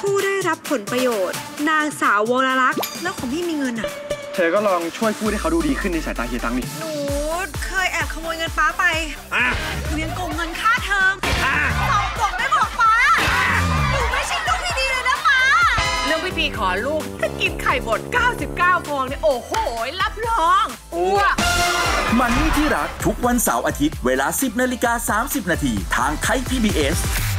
ผู้ได้รับผลประโยชน์นางสาววรลักษณ์แล้วของพี่มีเงินอ่ะเธอก็ลองช่วยพูดให้เขาดูดีขึ้นในสายตาเฮียตังดิหนูเคยแอบขโมยเงินป้าไปเรียนโกงเงินค่าเทอมสอบตกไม่บอกป้าหนูไม่ใช่ลูกที่ดีเลยนะป้าเรื่องพี่พีขอลูกถ้ากินไข่บด99 ฟองเนี่ยโอ้โหรับรองอ้วกมันนี่ที่รักทุกวันเสาร์อาทิตย์เวลา 10:30 น.ทางไทย PBS